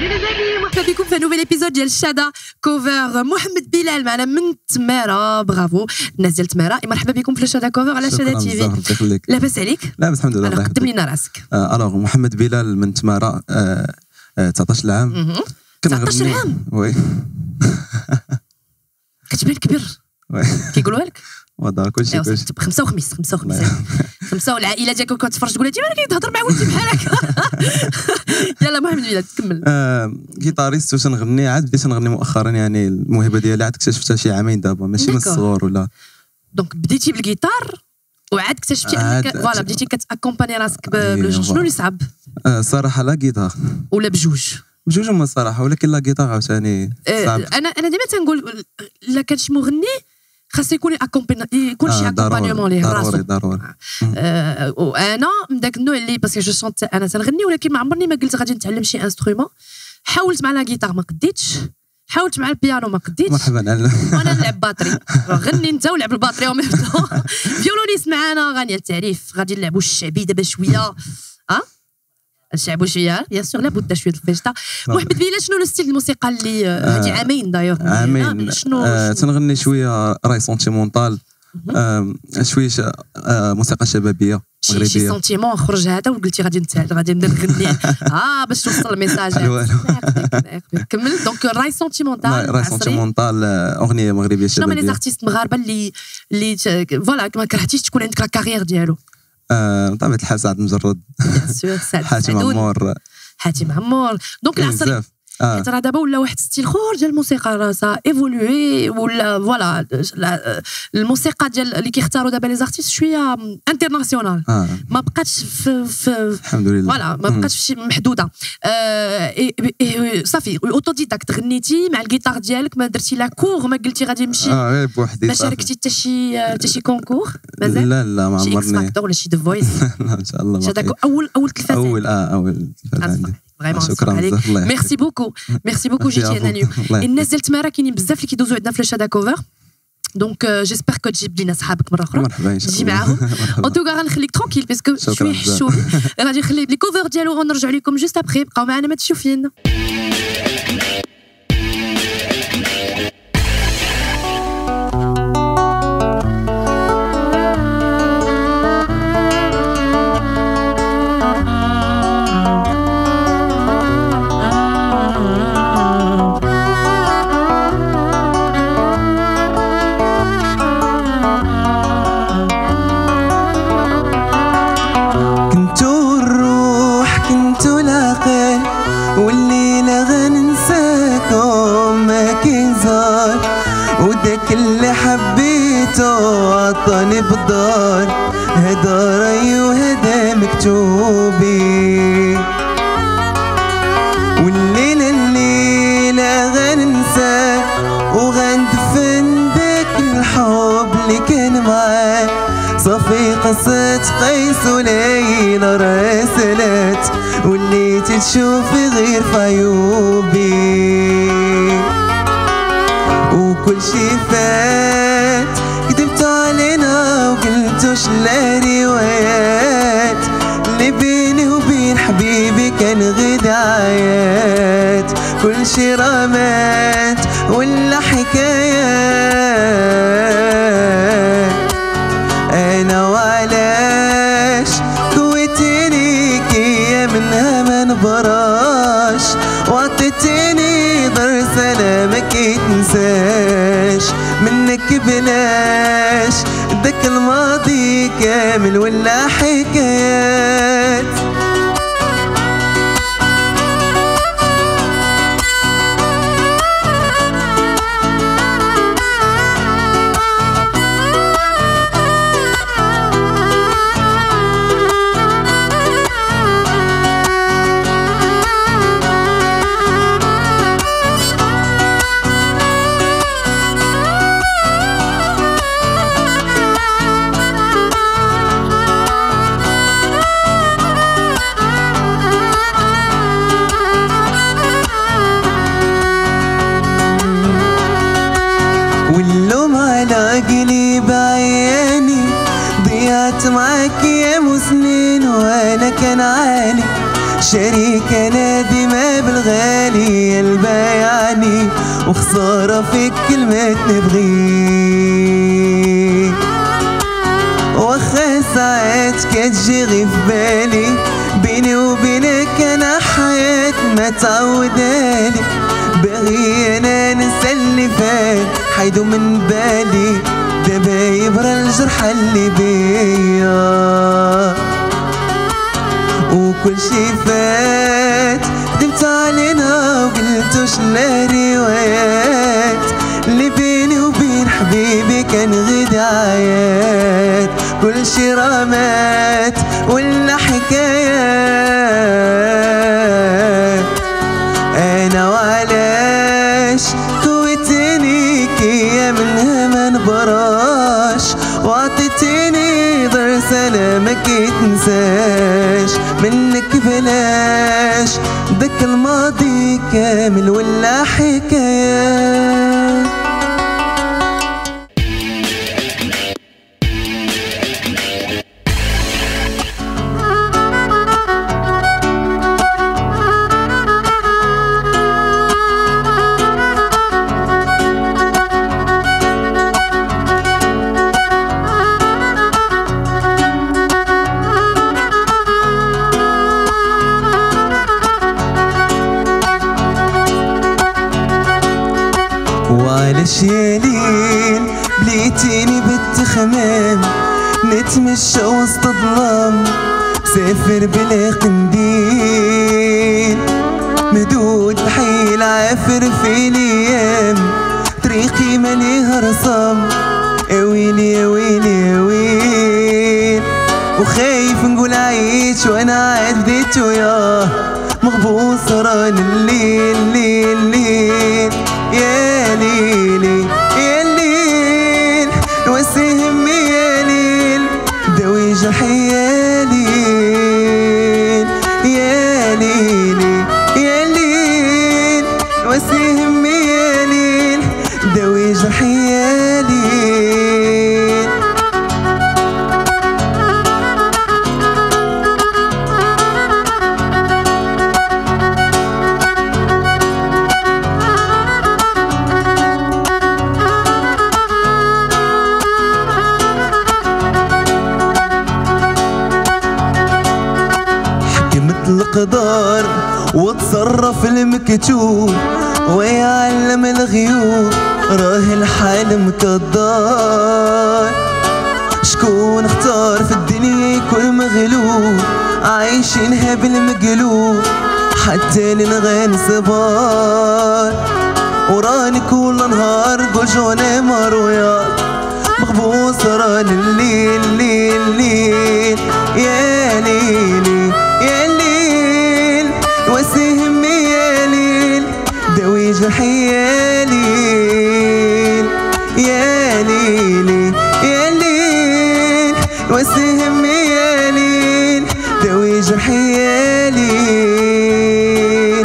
مرحبا بكم في نوفيل ايبيزود ديال شادا كوفر. محمد بلال معنا من تماره، برافو الناس ديال تماره. مرحبا بكم في شادا كوفر على شادا تي في. لاباس عليك؟ لاباس الحمد لله. قدم لنا راسك. الوغ محمد بلال من تماره، 19 عام. 19 عام؟ وي. كتبان كبير. وي كيقولوها لك؟ والله كلشي خمسة وخميس خمسة، والعائله ديالك كتفرج تقول لها مالك تهضر مع ولدي بحالك. يلا محمد بلال تكمل. جيتاريست وتنغني، عاد بديت نغني مؤخرا، يعني الموهبه ديالي عاد اكتشفتها شي عامين دابا، ماشي من الصغر ولا. دونك بديتي بالجيتار وعاد اكتشفتي انك فوالا بديتي كتاكومباني راسك شنو اللي صعب؟ صراحه لا جيتار ولا بجوج هما الصراحه، ولكن لا جيتار عاوتاني صعب. انا ديما تنقول الا كان شي مغني خاص يكون يكون شي اكومبانيومون ليه راسو. ضروري. وانا من داك النوع اللي باسكو جو شونت انا تنغني، ولكن ما عمرني ما قلت غادي نتعلم شي انسترومون. حاولت مع لا جيتار ما قديتش، حاولت مع البيانو ما قديتش. مرحبا. وانا نلعب باتري. غني انت ولعب الباتري او ميم طون. فيولونيست معانا غانيه التعريف، غادي نلعبوا الشعبي دابا شويه. نشعبوا شويه بيان سور، لابد شويه الفيشتا. محمد بلال شنو الستيل الموسيقى اللي هذه عامين دايوغ؟ عامين شنو تنغني شويه راي سونتيمونتال، شويه موسيقى شبابيه مغربيه. شي سونتيمون خرج هذا وقلتي غادي نبدا نغني باش توصل الميساج. كمل. دونك راي سونتيمونتال اغنيه مغربيه شبابيه. شنو هما لي زارتيست مغاربه اللي فوالا ما كرهتيش تكون عندك لا كارير ديالو؟ طبعا الحال سعد مجرد، حاتم عمور. دونك العصر حيت راه دابا ولا واحد ستيل اخر ديال الموسيقى، راه سا ايفولوي، ولا فوالا الموسيقى ديال اللي كيختاروا دابا لي زارتيست شويه انترناسيونال. ما بقاتش في الحمد لله، فوالا ما بقاتش محدوده. صافي اوتو ديداكت، غنيتي مع الجيتار ديالك، ما درتي لا كور، ما قلتي غادي نمشي غير بوحدي. ما شاركتي حتى شي كونكور مازال؟ لا ما عمرني. شي اكس فاكتور ولا شي ذا فويس؟ ان شاء الله. هذاك اول تلفاز. اول تلفاز عندي. شكرا بزاف. ميرسي بوكو جيتي هنا اليوم. الناس ديال تماره كاينين بزاف اللي كيدوزوا عندنا في شادا كوفر، دونك جيسبر كو تجيب لينا صحابك مره اخرى. مرحبا ان شاء الله. تجي معاهم. ان توكا غنخليك ترونكيل باسكو شويه حشوم. غادي نخلي لي كوفر ديالو ونرجعوا لكم جوست ابخي. بقاو معنا ما تشوفوا فينا. والليلة غننساكم ما كيزار، وداك اللي حبيته عطاني بالدار، هدا رايي وهدا مكتوبي. والليلة غننساك وغندفن داك الحب اللي كان معاك. صافي قصة قيس وليلى راسلات، وليتي تشوفي غير في عيوبي. وكل شي فات كذبت علينا وقلتوش لا روايات، اللي بيني وبين حبيبي كان غير دعايات. كل شي رمات ولا حكايات. انا وعلاش كويتيني كيا منها ما نبراش، وعطيتيني درس انا ما كيتنساش. منك بلاش داك الماضي كامل ولا حكايات. واللوم على قلبي عياني، ضيعت معاك ايام وسنين وانا كان عاني. شريكة نادمة بالغالي البايعني وخسارة فيك كلمة نبغيك واخا ساعات كتجي غي في بالي بيني وبينك انا حياة ما تعودالي باغي انا ننسى اللي فات حيدو من بالي دابا يبرى الجرح اللي بيا وكل شي فات كدبت علينا وقلتو شنا روايات اللي بيني وبين حبيبي كان غير دعايات كل شي رامات ولا حكايات انا وعلاش كويتني كيا منها ما نبراش وعطيتيني ضر سلامك يتنساش منك بلاش داك الماضي كامل ولا حكايات وعلاش يا ليل بليتيني بالتخمام نتمشى وسط ظلام سافر بلا قنديل مدود الحيل عافر في الايام طريقي ماليها رسام اويلي يا ويلي يا ويل وخايف نقول عيش وانا عديت وياه مغبوط ران الليل ليل ليل يا ليلي يا ليل نوسي همي يا ليل داوي جرحي يا ليل يا ليلي يا ليل نوسي همي يا ليل داوي جرحي يا ليل القدر وتصرف المكتوب ويعلم الغيوب راه الحال مكدر شكون اختار في الدنيا يكون مغلوب عايشينها بالمقلوب حتى لنغان صبار وراني كل نهار قول جوني مرويا مغبوص راني الليل ليل ليل يا ليلي يا ليل وسي همي يا ليل داوي جرحي يا ليل يا ليلي يا ليل وسي همي يا ليل داوي جرحي يا ليل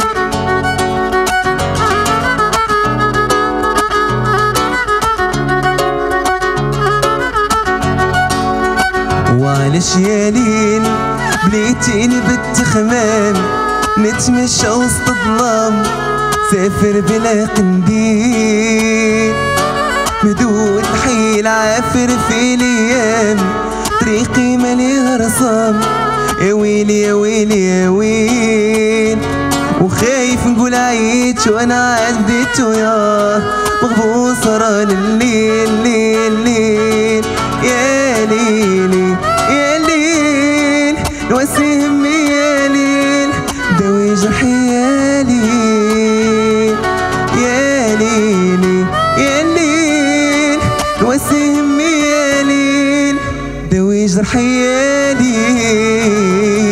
وعلاش يا ليل بليتيني بالتخمام نتمشى وسط ظلام سافر بلا قنديل مدود الحيل عافر في الايام طريقي ماليها رسام يا ويلي يا ويلي يا ويل وخايف نقول عييت وانا عديت وياه مغبوص ران الليل ليل ليل يا ليلي يا ليل نوسي همي يا ليل داوي جرحي يا ليل يا ليلي يا ليل نوسي همي يا ليل داوي جرحي يا ليل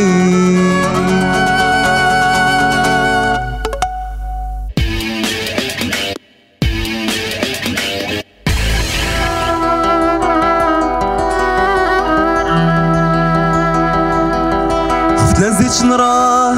نزيدش نراه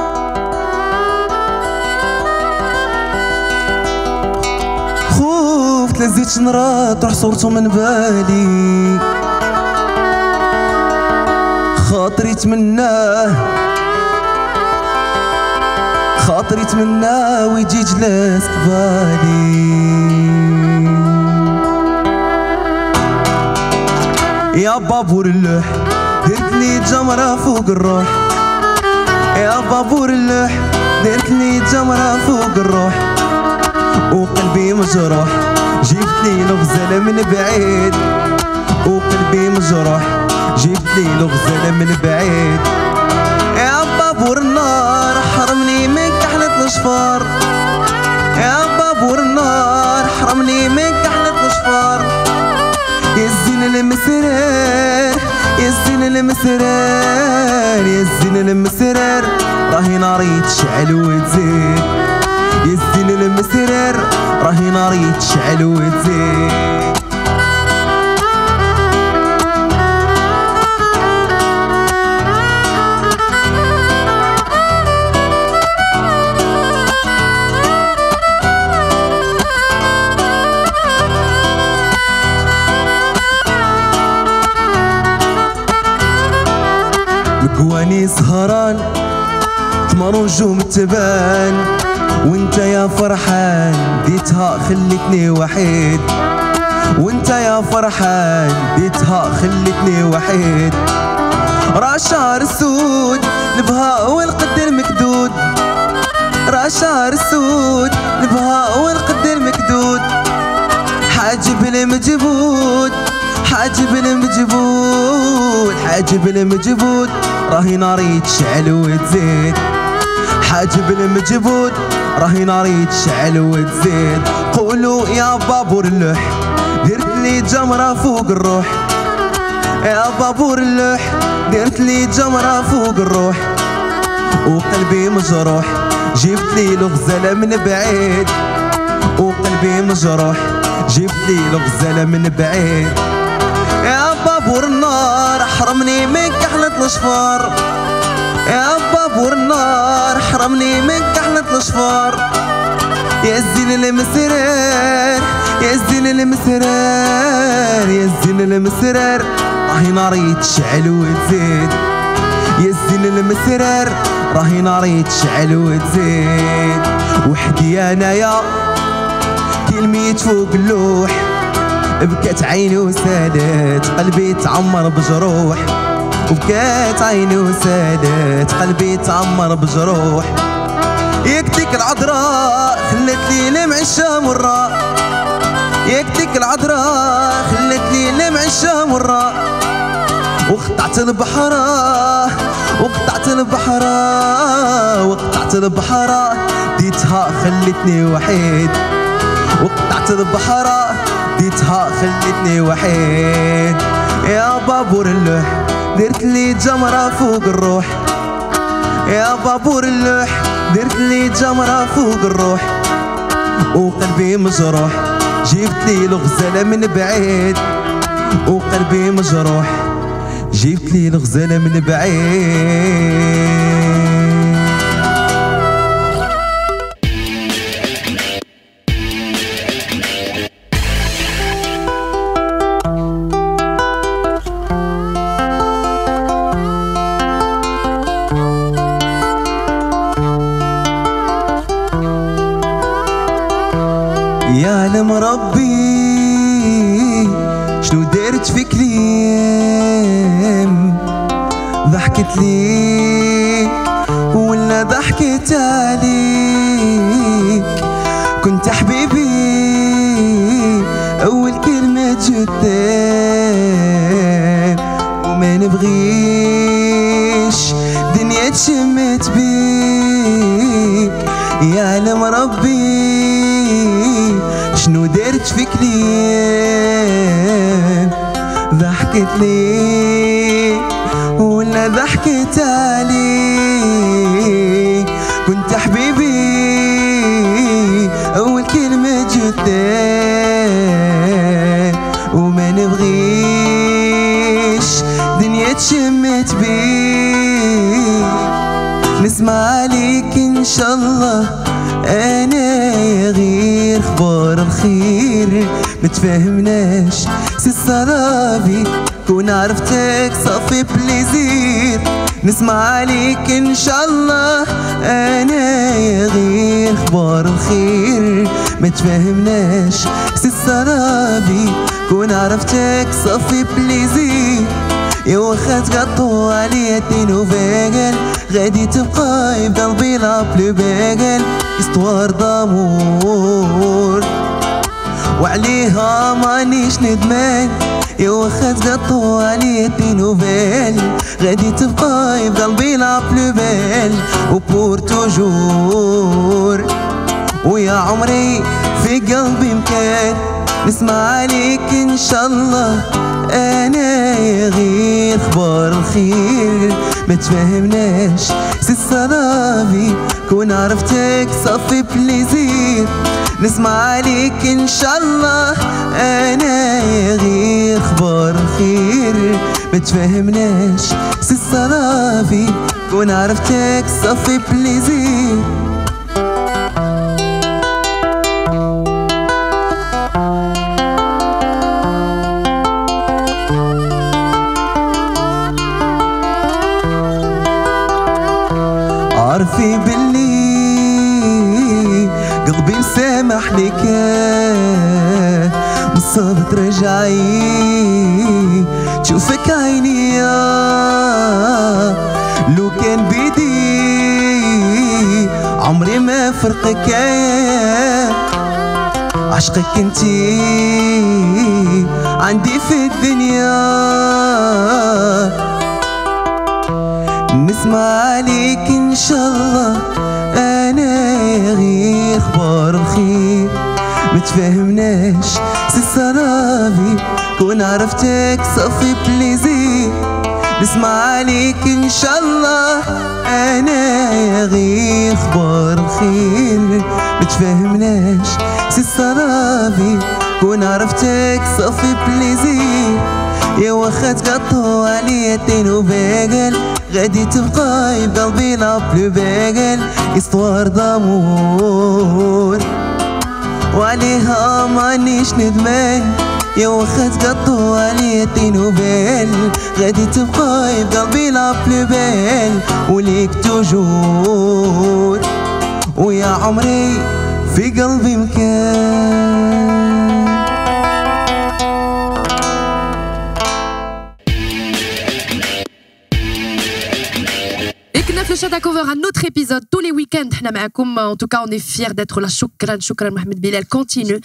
خوفت لزيدش نراه تروح صورته من بالي خاطري تمناه خاطري تمنى ويجي جلاس قبالي. يا بابور اللوح درت لي جمرة فوق الروح، يا بابور اللوح درت لي جمرة فوق الروح، وقلبي مجروح جبت لي الغزالة من بعيد، وقلبي مجروح جبت لي الغزالة من بعيد. يا بابور النار حرمني من كحلة الأشفار، يا بابور النار حرمني من كحلة الأشفار. يا الزين المسرار يا الزين المسرار يا الزين المسرار راهي ناري تشعل وتزيد، يا الزين المسرار راهي ناري تشعل وتزيد. مكواني سهران ثمر نجوم تبان، وانت يا فرحان ديتها خلتني وحيد، وانت يا فرحان ديتها خلتني وحيد. راه شهر السود البهاء والقد المكدود، راه شهر السود البهاء والقد المكدود. حاجب المجبود حاجب المجبود حاجب المجبود راهي ناري تشعل وتزيد، حاجب المجبود راهي ناري تشعل وتزيد. قولوا يا بابور اللوح درت لي جمرة فوق الروح، يا بابور اللوح درت لي جمرة فوق الروح، وقلبي مجروح جبت لي الغزالة من بعيد، وقلبي مجروح جبت لي الغزالة من بعيد. يا بابور النار حرمني من كحلة الأشفار، يا بابور النار حرمني من كحلة الأشفار. يا الزين المسرار يا الزين المسرار يا الزين المسرار راهي ناري تشعل وتزيد، يا الزين المسرار راهي ناري تشعل وتزيد. وحدي انايا كلميت فوق اللوح، بكات عيني وسالت قلبي تعمر بجروح، وبكات عيني وسالت قلبي تعمر بجروح. يكتك العذراء خلت لي لمعشة مرة، يكتك العذراء خلت لي لمعشة مرة. وقطعت البحرة وقطعت البحرة وقطعت البحرة ديتها خلتني وحيد، وقطعت البحرة ديتها خلتني وحيد. يا بابور اللوح درت لي جمرة فوق الروح، يا بابور اللوح درت لي جمرة فوق الروح، وقلبي مجروح جبت لي الغزالة من بعيد، وقلبي مجروح جبت لي الغزالة من بعيد. يعلم ربي شنو دارت فيك ليام، ضحكت لي ولا ضحكت عليك. كنت حبيبي أول كلمة جدام، وما نبغيش دنيا تشمت بيك. يعلم ربي شنو دارت فيك ليام، ضحكت لي ولا ضحكت عليك. كنت حبيبي أول كلمة جدام، وما نبغيش دنيا تشمت بيك. نسمع عليك إن شاء الله أنا غير خبار الخير، متفاهمناش سي الصرابي كون عرفتك صافي بليزير. نسمع عليك ان شاء الله. انا يا غير اخبار الخير ما تفهمناش سي السرابي، كون عرفتك صافي بليزير. يا واخا تقطو عليا دي نوفيل، غادي تبقى في قلبي لا بلو بيغل. استوار دامور وعليها مانيش ندمان. يا واخا تقطو عليا دي نوفيل، غادي تبقى في قلبي لا بلو بيل وبور توجور. ويا عمري في قلبي مكان نسمع عليك ان شاء الله. انا يا غير اخبار الخير ما تفهمناش سي السرابي، كون عرفتك صافي بليزير. نسمع عليك ان شاء الله. انا يا غير اخبار الخير ما تفهمناش سي السرابي، كون عرفتك صافي بليزير. عارفي باللي قلبي مسامح لك، بالصبر ترجعي تشوفك عيني. لو كان بيدي عمري ما فرقك، عشقك انتي عندي في الدنيا. نسمع عليك ان شاء الله. انا يا غير اخبار الخير ما تفهمناش سي السرابي، كون عرفتك صافي بليزير. نسمع عليك ان شاء الله. انا يا غير اخبار الخير ما تفهمناش سي السرابي، كون عرفتك صافي بليزير. يا واخا تقطو عليا دين وباقل، غادي تبقى في قلبي لا بلو باقل. استوار دامور وعليها مانيش ندمان. يا واخا تقطو عليا دين وبال، غادي تبقى في قلبي لا بلو بال وليك توجور. ويا عمري في قلبي مكان. Chada Cover, un autre épisode tous les week-ends. En tout cas, on est fiers d'être là. Shukran, Mohamed Bilal. Continue.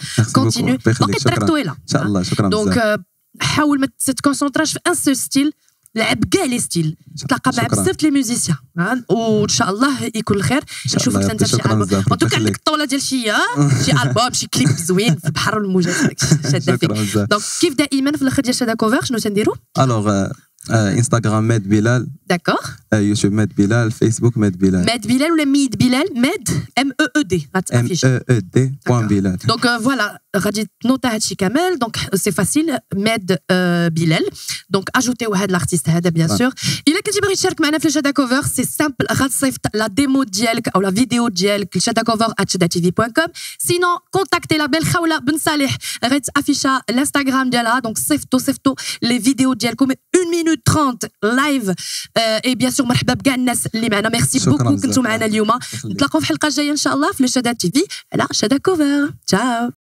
Donc, حاول ما تتكونسونطراش في ان سو ستيل، لعب كاع لي ستيل، تلاقى مع بزاف لي ميوزيسيان وان شاء الله يكون الخير. نشوفك انت شي البوم، ان توكا عندك الطوله ديال شي البوم، شي كليب زوين في البحر والموجات شاده فيك. دونك كيف دائما في الاخر ديال شادا كوفر شنو تنديروا؟ الوغ انستغرام ماد بلال، داكور، يوتيوب ماد بلال، فيسبوك ماد بلال. ماد بلال ولا ميد بلال؟ ماد MEED غتافيش MEED.بلال. دونك فوالا غادي تنوطا هادشي كامل. دونك سي فاسيل ماد بلال. دونك اجوتيو هاد الارتيست هذا بيان سور. الا كنتي باغي تشارك معنا في الشادا كوفر سي سامبل، غتصيفط لا ديمو ديالك او لا فيديو ديالك لشادا كوفر @shadatv.com. سينون كونتاكتي لا بيل خوله بن صالح، غتافيشا الانستغرام ديالها. دونك صيفطوا لي فيديو ديالكم 1 minute 30 لايف. اي بيان سور مرحبا بكاع الناس اللي معنا. ميرسي بوكو كنتو معنا اليوم. نتلاقاو في الحلقه الجايه ان شاء الله في الشادا تي في على شادا كوفر. تشاو.